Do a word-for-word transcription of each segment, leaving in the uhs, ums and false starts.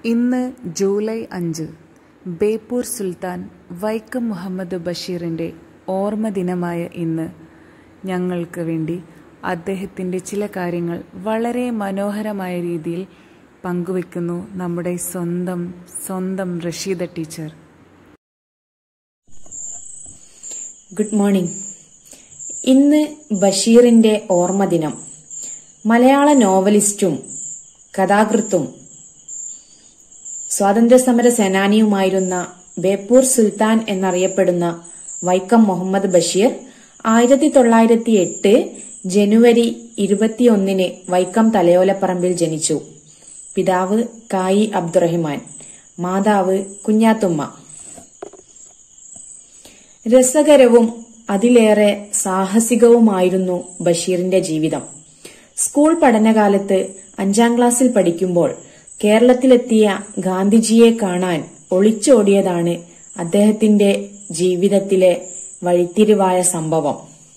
ഇന്ന് ജൂലൈ അഞ്ച് ബേപ്പൂർ സുൽത്താൻ വൈക്കം മുഹമ്മദ് ബഷീറിൻ്റെ ഓർമ്മ ദിനമായ ഇന്ന് ഞങ്ങൾക്ക് വേണ്ടി അദ്ദേഹത്തിൻ്റെ ചില കാര്യങ്ങൾ വളരെ മനോഹരമായ രീതിയിൽ പങ്കുവെക്കുന്നു നമ്മുടെ സ്വന്തം സ്വന്തം റഷീദ ടീച്ചർ. Good morning. ഇന്ന് ബഷീറിന്റെ ഓർമ്മ ദിനം. മലയാള നോവലിസ്റ്റും കഥാകൃത്തും സ്വാതന്ത്ര്യസമര സേനാനിയുമായിരുന്ന ബേപ്പൂർ സുൽത്താൻ എന്നറിയപ്പെടുന്ന വൈക്കം മുഹമ്മദ് ബഷീർ ആയിരത്തി തൊള്ളായിരത്തി എട്ട് ജനുവരി ഇരുപത്തിയൊന്നിന് വൈക്കം തലയോലപ്പറമ്പിൽ ജനിച്ചു. പിതാവ് കായി അബ്ദുറഹിമാൻ, മാതാവ് കുഞ്ഞാത്തുമ്മ. രസകരവും അതിലേറെ സാഹസികവുമായിരുന്നു ബഷീറിന്റെ ജീവിതം. സ്കൂൾ പഠനകാലത്ത് അഞ്ചാം ക്ലാസ്സിൽ പഠിക്കുമ്പോൾ കേരളത്തിലെത്തിയ ഗാന്ധിജിയെ കാണാൻ ഒളിച്ചോടിയതാണ് അദ്ദേഹത്തിന്റെ ജീവിതത്തിലെ വഴിത്തിരിവായ സംഭവം.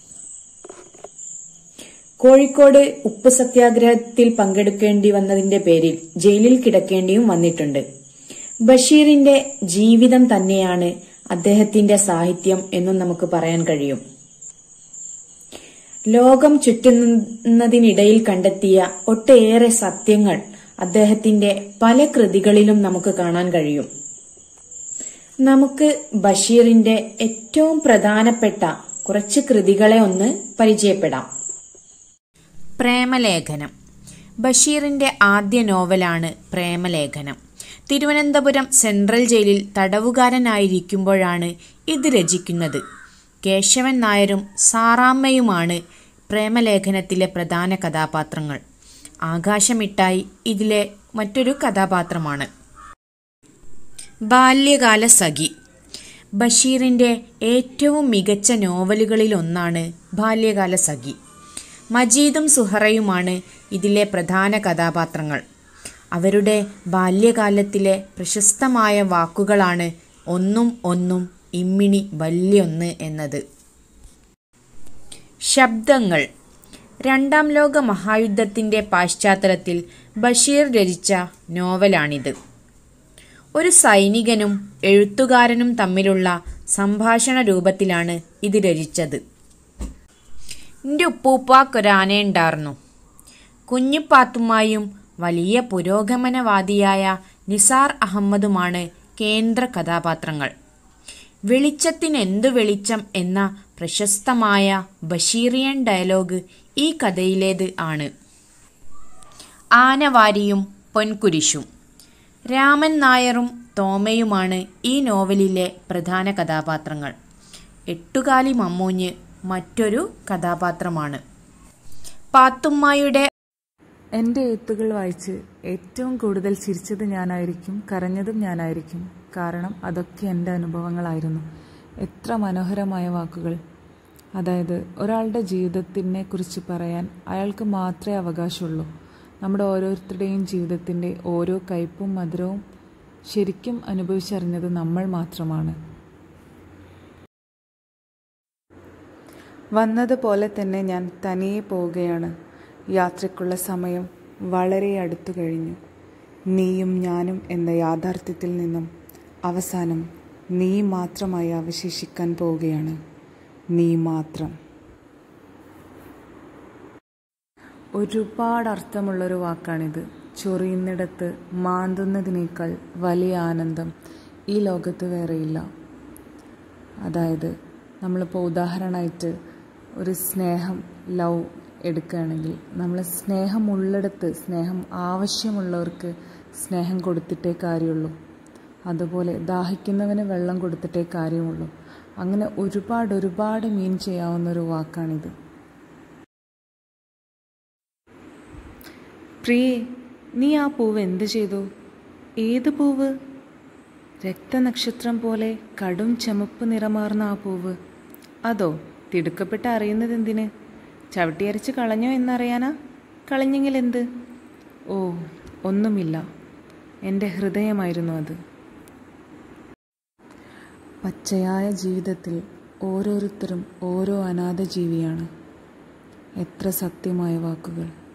കോഴിക്കോട് ഉപ്പ് സത്യാഗ്രഹത്തിൽ പങ്കെടുക്കേണ്ടി വന്നതിന്റെ പേരിൽ ജയിലിൽ കിടക്കേണ്ടിയും വന്നിട്ടുണ്ട്. ബഷീറിന്റെ ജീവിതം തന്നെയാണ് അദ്ദേഹത്തിന്റെ സാഹിത്യം എന്നും നമുക്ക് പറയാൻ കഴിയും. ലോകം ചുറ്റുന്നതിനിടയിൽ കണ്ടെത്തിയ ഒട്ടേറെ സത്യങ്ങൾ അദ്ദേഹത്തിന്റെ പല കൃതികളിലും നമുക്ക് കാണാൻ കഴിയും. നമുക്ക് ബഷീറിന്റെ ഏറ്റവും പ്രധാനപ്പെട്ട കുറച്ച് കൃതികളെ ഒന്ന് പരിചയപ്പെടാം. പ്രേമലേഖനം. ബഷീറിന്റെ ആദ്യ നോവലാണ് പ്രേമലേഖനം. തിരുവനന്തപുരം സെൻട്രൽ ജയിലിൽ തടവുകാരനായിരിക്കുമ്പോഴാണ് ഇത് രചിക്കുന്നത്. കേശവൻ നായരും സാറാമ്മയുമാണ് പ്രേമലേഖനത്തിലെ പ്രധാന കഥാപാത്രങ്ങൾ. ആകാശമിട്ടായി ഇതിലെ മറ്റൊരു കഥാപാത്രമാണ്. ബാല്യകാല സഖി. ബഷീറിന്റെ ഏറ്റവും മികച്ച നോവലുകളിലൊന്നാണ് ബാല്യകാല സഖി. മജീദും സുഹറയുമാണ് ഇതിലെ പ്രധാന കഥാപാത്രങ്ങൾ. അവരുടെ ബാല്യകാലത്തിലെ പ്രശസ്തമായ വാക്കുകളാണ് ഒന്നും ഒന്നും ഇമ്മിണി വല്യൊന്ന് എന്നത്. ശബ്ദങ്ങൾ. രണ്ടാം ലോക മഹായുദ്ധത്തിന്റെ പശ്ചാത്തലത്തിൽ ബഷീർ രചിച്ച നോവലാണിത്. ഒരു സൈനികനും എഴുത്തുകാരനും തമ്മിലുള്ള സംഭാഷണ രൂപത്തിലാണ് ഇത് രചിച്ചത്. എൻ്റെ ഉപ്പൂപ്പാക്കൊരാനയുണ്ടായിരുന്നു. കുഞ്ഞു പാത്തുമ്മായും വലിയ പുരോഗമനവാദിയായ നിസാർ അഹമ്മദുമാണ് കേന്ദ്ര കഥാപാത്രങ്ങൾ. വെളിച്ചത്തിനെന്തു വെളിച്ചം എന്ന പ്രശസ്തമായ ബഷീറിയൻ ഡയലോഗ് ഈ കഥയിലേത് ആണ്. ആനവാരിയും പൊൻകുരിശും. രാമൻ നായരും തോമയുമാണ് ഈ നോവലിലെ പ്രധാന കഥാപാത്രങ്ങൾ. എട്ടുകാലി മമ്മൂഞ്ഞ് മറ്റൊരു കഥാപാത്രമാണ്. പാത്തുമ്മായുടെ എൻ്റെ എഴുത്തുകൾ വായിച്ച് ഏറ്റവും കൂടുതൽ ചിരിച്ചത് ഞാനായിരിക്കും, കരഞ്ഞതും ഞാനായിരിക്കും. കാരണം അതൊക്കെ എൻ്റെ അനുഭവങ്ങളായിരുന്നു. എത്ര മനോഹരമായ വാക്കുകൾ! അതായത് ഒരാളുടെ ജീവിതത്തിനെ കുറിച്ച് പറയാൻ അയാൾക്ക് മാത്രമേ അവകാശമുള്ളൂ. നമ്മുടെ ഓരോരുത്തരുടെയും ജീവിതത്തിൻ്റെ ഓരോ കയ്പും മധുരവും ശരിക്കും അനുഭവിച്ചറിഞ്ഞത് നമ്മൾ മാത്രമാണ്. വന്നതുപോലെ തന്നെ ഞാൻ തനിയെ പോവുകയാണ്. യാത്രയ്ക്കുള്ള സമയം വളരെ അടുത്തു കഴിഞ്ഞു. നീയും ഞാനും എന്ന യാഥാർത്ഥ്യത്തിൽ നിന്നും അവസാനം നീ മാത്രമായി അവശേഷിക്കാൻ പോവുകയാണ്. നീ മാത്രം. ഒരുപാട് അർത്ഥമുള്ളൊരു വാക്കാണിത്. ചൊറിയുന്നിടത്ത് മാന്തുന്നതിനേക്കാൾ വലിയ ആനന്ദം ഈ ലോകത്ത് വേറെയില്ല. അതായത് നമ്മളിപ്പോൾ ഉദാഹരണമായിട്ട് ഒരു സ്നേഹം, ലവ് എടുക്കുകയാണെങ്കിൽ നമ്മൾ സ്നേഹം ഉള്ളിടത്ത്, സ്നേഹം ആവശ്യമുള്ളവർക്ക് സ്നേഹം കൊടുത്തിട്ടേ കാര്യമുള്ളൂ. അതുപോലെ ദാഹിക്കുന്നവന് വെള്ളം കൊടുത്തിട്ടേ കാര്യമുള്ളൂ. അങ്ങനെ ഒരുപാട് ഒരുപാട് മീൻ ചെയ്യാവുന്നൊരു വാക്കാണിത്. പ്രിയേ, നീ ആ പൂവ് എന്ത് ചെയ്തു? ഏത് പൂവ്? രക്തനക്ഷത്രം പോലെ കടും ചുമപ്പ് നിറമാർന്ന ആ പൂവ്. അതോ തിടുക്കപ്പെട്ട് അറിയുന്നത് എന്തിന്? ചവിട്ടിയരച്ച് കളഞ്ഞോ എന്നറിയാനാ? കളഞ്ഞെങ്കിൽ എന്ത്? ഓ, ഒന്നുമില്ല. എൻ്റെ ഹൃദയമായിരുന്നു അത്. പച്ചയായ ജീവിതത്തിൽ ഓരോരുത്തരും ഓരോ അനാഥ ജീവിയാണ്. എത്ര സത്യമായ വാക്കുകൾ!